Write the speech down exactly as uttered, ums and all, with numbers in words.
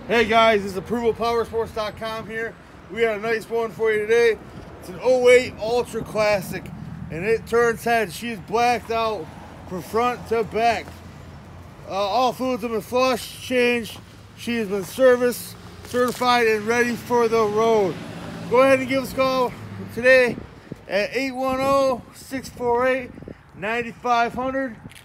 Hey guys, this is approval powersports dot com here. We got a nice one for you today. It's an oh eight Ultra Classic, and it turns heads. She's blacked out from front to back. Uh, all fluids have been flushed, changed. She has been serviced, certified, and ready for the road. Go ahead and give us a call today at eight one zero, six four eight, nine five zero zero.